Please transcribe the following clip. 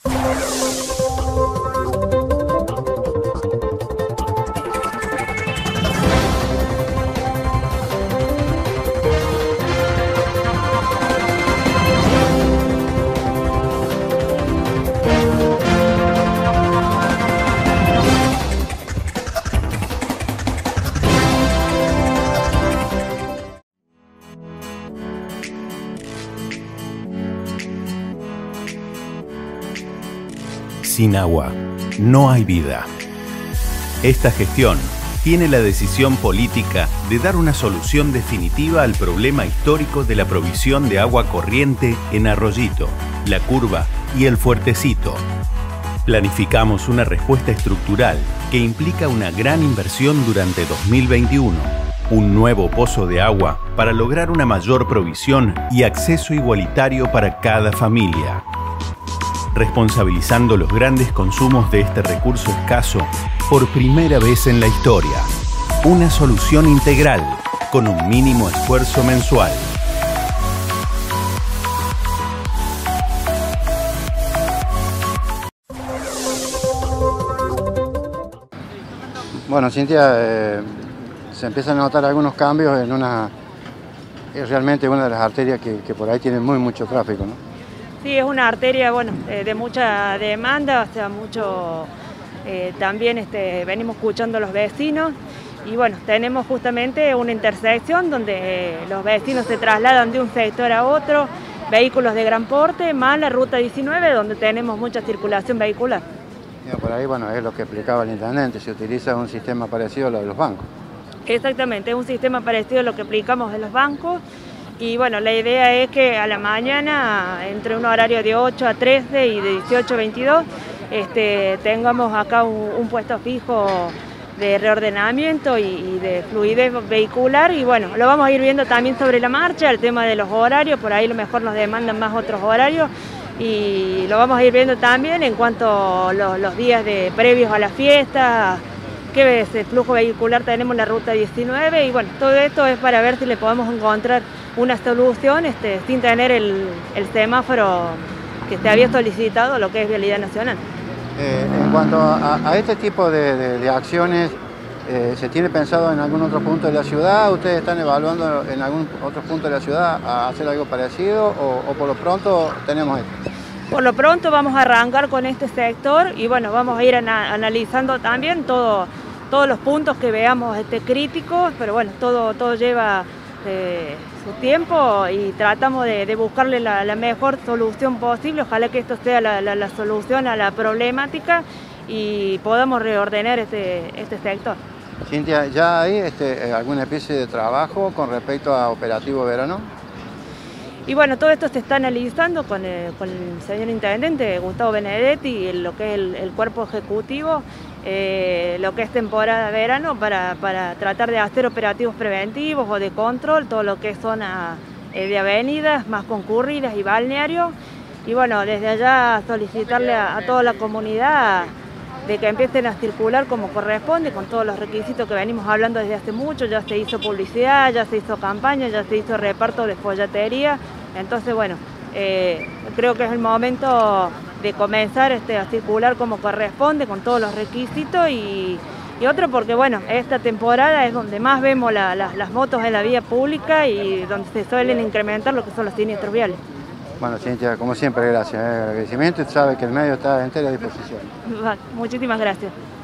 Sin agua, no hay vida. Esta gestión tiene la decisión política de dar una solución definitiva al problema histórico de la provisión de agua corriente en Arroyito, La Curva y El Fuertecito. Planificamos una respuesta estructural que implica una gran inversión durante 2021, un nuevo pozo de agua para lograr una mayor provisión y acceso igualitario para cada familia, responsabilizando los grandes consumos de este recurso escaso por primera vez en la historia. Una solución integral con un mínimo esfuerzo mensual. Bueno, Cintia, se empiezan a notar algunos cambios en es realmente una de las arterias que por ahí tiene mucho tráfico, ¿no? Sí, es una arteria, bueno, de mucha demanda, o sea, también venimos escuchando a los vecinos y bueno, tenemos justamente una intersección donde los vecinos se trasladan de un sector a otro, vehículos de gran porte, más la ruta 19 donde tenemos mucha circulación vehicular. Por ahí, bueno, es lo que explicaba el intendente, se utiliza un sistema parecido a lo de los bancos. Exactamente, es un sistema parecido a lo que aplicamos en los bancos. Y bueno, la idea es que a la mañana, entre un horario de 8 a 13 y de 18 a 22, tengamos acá un puesto fijo de reordenamiento y de fluidez vehicular. Y bueno, lo vamos a ir viendo también sobre la marcha, el tema de los horarios, por ahí a lo mejor nos demandan más otros horarios. Y lo vamos a ir viendo también en cuanto a los días previos a la fiesta, qué flujo vehicular tenemos en la ruta 19. Y bueno, todo esto es para ver si le podemos encontrar una solución sin tener el semáforo que se había solicitado, lo que es Vialidad Nacional. En cuanto a este tipo de acciones, ¿se tiene pensado en algún otro punto de la ciudad? ¿Ustedes están evaluando en algún otro punto de la ciudad a hacer algo parecido o por lo pronto tenemos esto? Por lo pronto vamos a arrancar con este sector y bueno, vamos a ir analizando también todos los puntos que veamos críticos, pero bueno, todo lleva su tiempo y tratamos de buscarle la mejor solución posible. Ojalá que esto sea la solución a la problemática y podamos reordenar este sector. Cintia, ¿ya hay alguna especie de trabajo con respecto a operativo verano? Y bueno, todo esto se está analizando con el señor intendente Gustavo Benedetti, lo que es el cuerpo ejecutivo, lo que es temporada de verano, para tratar de hacer operativos preventivos o de control, todo lo que es zona de avenidas más concurridas y balnearios. Y bueno, desde allá solicitarle a toda la comunidad de que empiecen a circular como corresponde, con todos los requisitos que venimos hablando desde hace mucho. Ya se hizo publicidad, ya se hizo campaña, ya se hizo reparto de follatería. Entonces, bueno, creo que es el momento de comenzar a circular como corresponde, con todos los requisitos y otro porque, bueno, esta temporada es donde más vemos las motos en la vía pública y donde se suelen incrementar lo que son los siniestros viales. Bueno, Cintia, como siempre, gracias. Agradecimiento y sabe que el medio está a entera disposición. Muchísimas gracias.